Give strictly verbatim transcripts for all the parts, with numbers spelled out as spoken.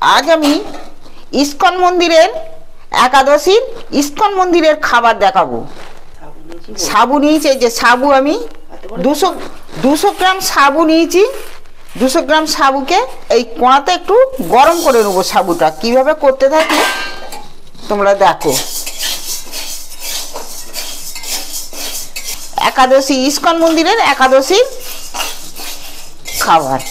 আজ আমি ইস্কন মন্দিরের একাদশীর ইস্কন মন্দিরের খাবার দেখাবো। সাবু নিয়েছি, যে সাবু আমি দুশো দুশো গ্রাম সাবু নিয়েছি। দুশো গ্রাম সাবুকে এই কড়াতে একটু গরম করে নেবো। সাবুটা কিভাবে করতে থাকি তোমরা দেখো। একাদশী ইস্কন মন্দিরের একাদশীর খাবার।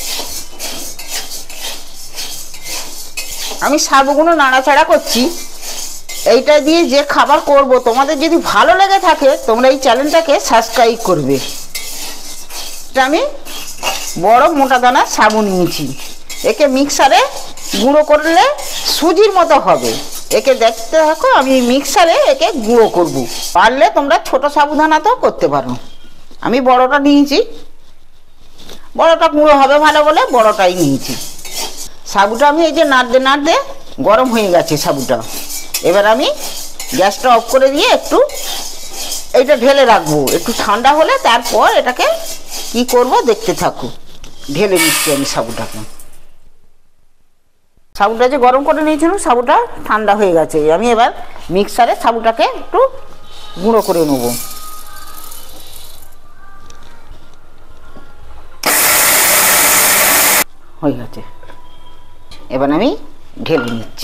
আমি সাবুগুলো নাড়াচাড়া করছি। এইটা দিয়ে যে খাবার করব, তোমাদের যদি ভালো লেগে থাকে তোমরা এই চ্যানেলটাকে সাবস্ক্রাইব করবে। এটা আমি বড় মোটা দানা সাবু নিয়েছি। একে মিক্সারে গুঁড়ো করলে সুজির মতো হবে। একে দেখতে থাকো, আমি মিক্সারে একে গুঁড়ো করব। পারলে তোমরা ছোট সাবুদানাতেও করতে পারো। আমি বড়টা নিয়েছি, বড়টা গুঁড়ো হবে ভালো বলে বড়টাই নিয়েছি। সাবুটা আমি এই যে নাড়তে নাড়তে গরম হয়ে গেছে সাবুটা। এবার আমি গ্যাসটা অফ করে দিয়ে একটু এইটা ঢেলে রাখবো। একটু ঠান্ডা হলে তারপর এটাকে কি করব দেখতে থাকো। ঢেলে নিচ্ছি আমি সাবুটাকে। সাবুটা যে গরম করে নিয়েছিলাম সাবুটা ঠান্ডা হয়ে গেছে। আমি এবার মিক্সারে সাবুটাকে একটু গুঁড়ো করে নেব। হয়ে গেছে, এবার আমি ঢেলে নিচ্ছি।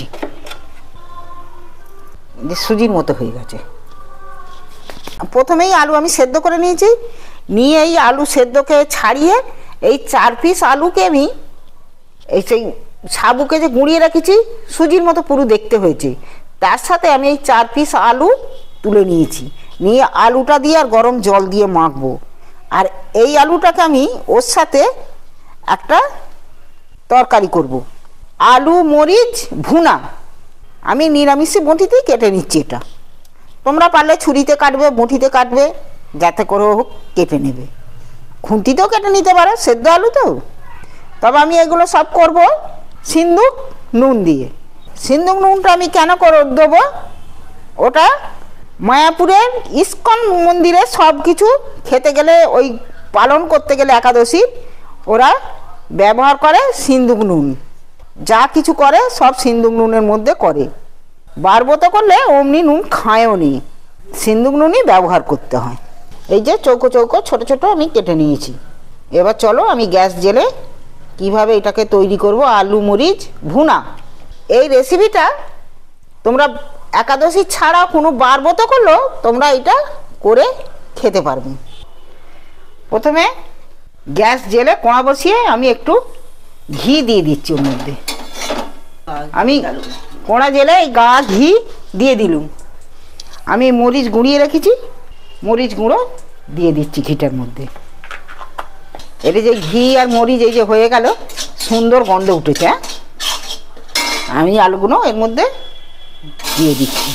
সুজির মতো হয়ে গেছে। প্রথমেই আলু আমি সেদ্ধ করে নিয়েছি। নিয়ে এই আলু সেদ্ধকে ছাড়িয়ে এই চার পিস আলুকে আমি এই সেই সাবুকে যে গুঁড়িয়ে রেখেছি সুজির মতো পুরো দেখতে হয়েছে, তার সাথে আমি এই চার পিস আলু তুলে নিয়েছি। নিয়ে আলুটা দিয়ে আর গরম জল দিয়ে মাখবো। আর এই আলুটাকে আমি ওর সাথে একটা তরকারি করব। আলু মরিচ ভুনা। আমি নিরামিষি বঁটিতেই কেটে নিচ্ছি। এটা তোমরা পারলে ছুরিতে কাটবে, বঁটিতে কাটবে, যাতে করে হোক কেটে নেবে। খুন্তিতেও কেটে নিতে পারো, সেদ্ধ আলু তো। তবে আমি এগুলো সব করব সিন্দুক নুন দিয়ে। সিন্দুক নুনটা আমি কেন করে দেবো, ওটা মায়াপুরের ইস্কন মন্দিরে সব কিছু খেতে গেলে, ওই পালন করতে গেলে একাদশী ওরা ব্যবহার করে সিন্দুক নুন। যা কিছু করে সব সিন্দুক নুনের মধ্যে করে। বারবত করলে অমনি নুন খায়ও নি, সিন্দুক নুনই ব্যবহার করতে হয়। এই যে চৌকো চৌকো ছোট ছোট আমি কেটে নিয়েছি। এবার চলো আমি গ্যাস জেলে কিভাবে এটাকে তৈরি করব আলু মরিচ ভুনা। এই রেসিপিটা তোমরা একাদশী ছাড়া কোনো বারবত করলেও তোমরা এটা করে খেতে পারবে। প্রথমে গ্যাস জেলে কড়া বসিয়ে আমি একটু ঘি দিয়ে দিচ্ছি ওর মধ্যে। আমি কড়া জেলে এই গা ঘি দিয়ে দিলুম। আমি মরিচ গুঁড়িয়ে রেখেছি, মরিচ গুঁড়ো দিয়ে দিচ্ছি ঘিটার মধ্যে। এটা যে ঘি আর মরিচ এই যে হয়ে গেল, সুন্দর গন্ধ উঠেছে। হ্যাঁ, আমি আলুগুলো এর মধ্যে দিয়ে দিচ্ছি।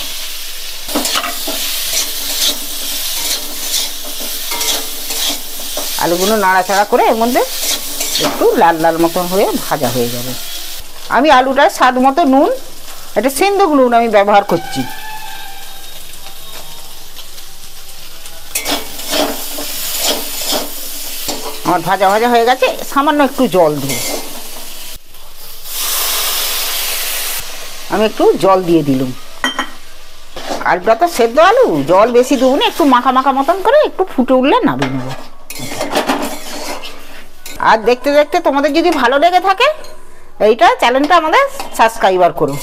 আলুগুলো নাড়াচাড়া করে এর মধ্যে একটু লাল লাল মতন হয়ে ভাজা হয়ে যাবে। আমি আলুটার স্বাদ মতো নুন, এটা সিন্দুক নুন আমি ব্যবহার করছি। আমার ভাজা ভাজা হয়ে গেছে, সামান্য একটু জল দিয়ে আমি একটু জল দিয়ে দিলুম। আলুটা তো সেদ্ধ আলু, জল বেশি দেবো না, একটু মাখা মাখা মতন করে একটু ফুটে উঠলে নামিয়ে নেব। আর দেখতে দেখতে তোমাদের যদি ভালো লেগে থাকে এইটা চ্যানেলটা আমাদের সাবস্ক্রাইবার করো।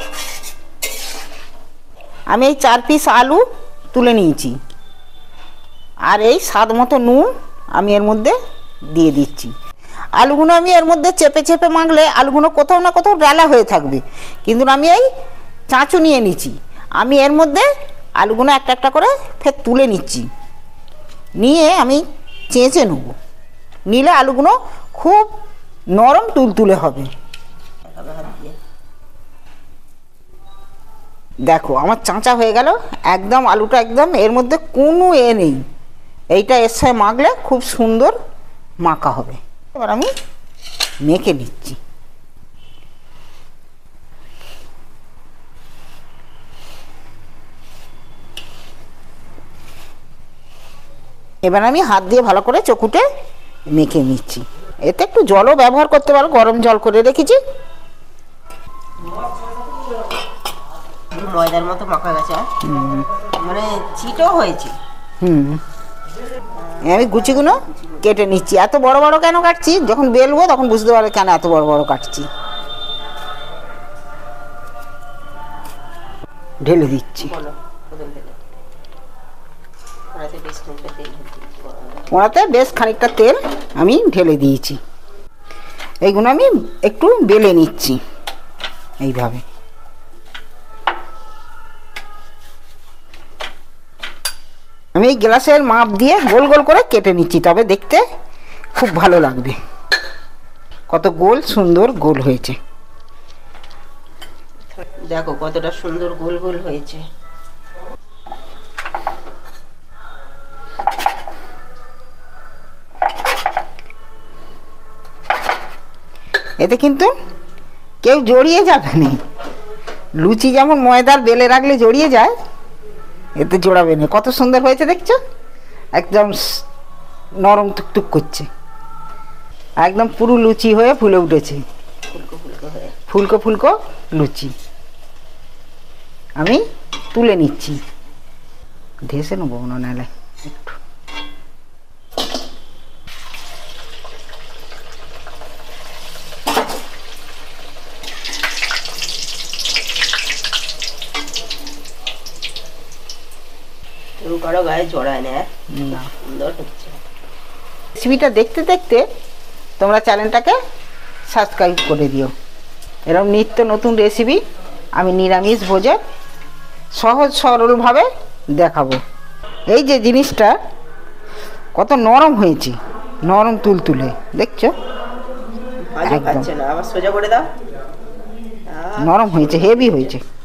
আমি এই চার পিস আলু তুলে নিয়েছি, আর এই স্বাদ মতো নুন আমি এর মধ্যে দিয়ে দিচ্ছি। আলুগুলো আমি এর মধ্যে চেপে চেপে মাখলে আলুগুলো কোথাও না কোথাও ডালা হয়ে থাকবে, কিন্তু আমি এই চাঁচু নিয়ে নিচ্ছি। আমি এর মধ্যে আলুগুলো একটা একটা করে ফের তুলে নিচ্ছি। নিয়ে আমি চেঁচে নেব, নিলে আলুগুলো খুব নরম তুলতুলে হবে। দেখো আমার চাঁচা হয়ে গেল একদম। আলুটা একদম এর মধ্যে কোনো এ নেই। এইটা এর সাথে মাখলে খুব সুন্দর মাখা হবে। এবার আমি মেখে নিচ্ছি। এবার আমি হাত দিয়ে ভালো করে চকুটে মেখে নিচ্ছি। এতে একটু জলও ব্যবহার করতে পারো, গরম জল করে রেখেছি। ময়দার মতো মাখা গেছে, মানে চিটও হয়েছে। হুম, আমি গুচিগুলো কেটে নিচ্ছি। এত বড় বড় কেন কাটছি, যখন বেলবো তখন বুঝতে পারবে কেন এত বড় বড় কাটছি। ঢেলে দিচ্ছি। ওনাতে বেশ খানিকটা তেল আমি ঢেলে দিয়েছি। এইগুলো আমি একটু বেলে নিচ্ছি এইভাবে। আমি এই গ্লাসের মাপ দিয়ে গোল গোল করে কেটে নিচ্ছি, তবে দেখতে খুব ভালো লাগবে। কত গোল সুন্দর গোল হয়েছে, দেখো কতটা সুন্দর গোল গোল হয়েছে। এতে কিন্তু কেউ জড়িয়ে যাবে না। লুচি যেমন ময়দার বেলে রাখলে জড়িয়ে যায়, এতে জোড়াবে না। কত সুন্দর হয়েছে দেখছো, একদম নরম টুকটুক করছে, একদম পুরো লুচি হয়ে ফুলে উঠেছে। ফুলকো ফুলকো লুচি আমি তুলে নিচ্ছি। ধেসে নেবো না নাহলে একটু। কারো গায়ে জড়ায় না, সুন্দর হচ্ছে। রেসিপিটা দেখতে দেখতে তোমরা চ্যানেলটাকে সাবস্ক্রাইব করে দিও। এরকম নিত্য নতুন রেসিপি আমি নিরামিষ ভোজে সহজ সরলভাবে দেখাবো। এই যে জিনিসটা কত নরম হয়েছে, নরম তুলতুলে দেখছো, আবার সোজা করে দাও। নরম হয়েছে, হেভি হয়েছে।